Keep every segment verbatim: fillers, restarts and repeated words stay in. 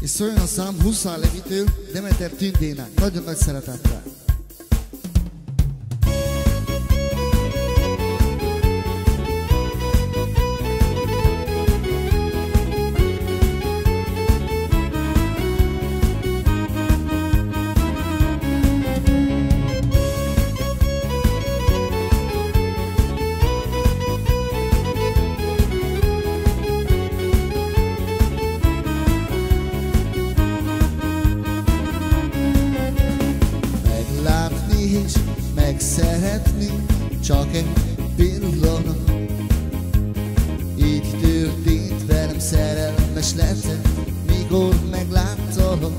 És szóljon a szám Huszár Levitől Demeter Tündének. Nagyon nagy szeretettel. És megszeretni csak egy pillanat. Így történt velem, szerelmes lettem, mikor megláttalak.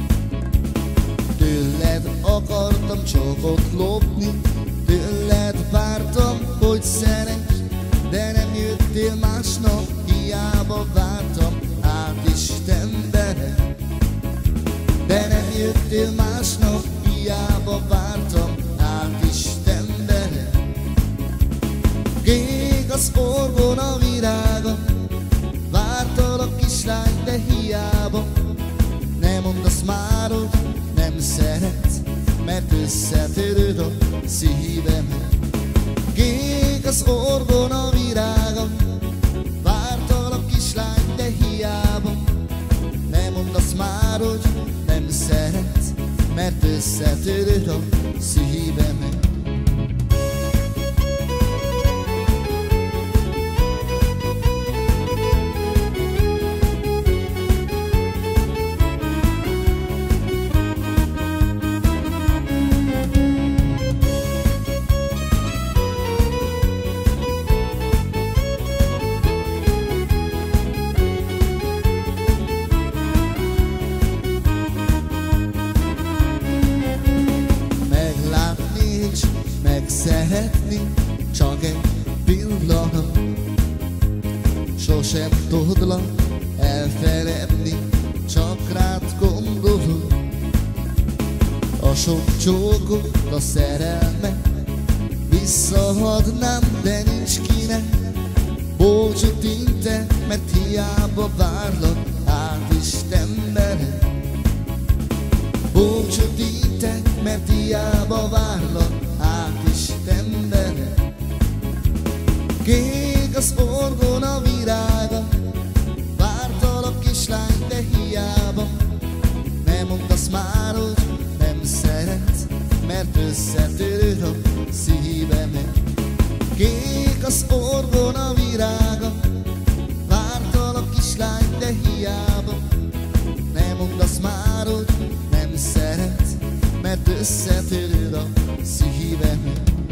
Tőled akartam csak ott lopni, tőled vártam, hogy szeress, de nem jöttél másnap, hiába vártam át Istenbe. De nem jöttél másnap, hiába vártam át Istenbe. Kék az orgona virága, vártalak kislány, de hiába. Nem mondasz már, hogy nem szeretsz, mert összetöröd a szívemet. Kék az orgona virága, vártalak kislány, de hiába. Nem mondasz már, hogy nem szeretsz, mert összetöröd a szívemet. Megszeretni csak egy pillanat. Sosem tudlak elfeledni, csak rád gondolok. A sok csókot, a szerelmet visszaadnám, de nincs kinek. Búcsút intek, mert hiába várlak át Istenbe. Búcsút intek, mert hiába várlak át Istenbe. Kék az orgona virága, vártalak kislány, de hiába. Nem mondasz már, hogy nem szeretsz, mert összetöröd a szívemet. Kék az orgona virága, vártalak kislány, de hiába. Nem mondasz már, hogy nem szeretsz, mert összetöröd a szívemet.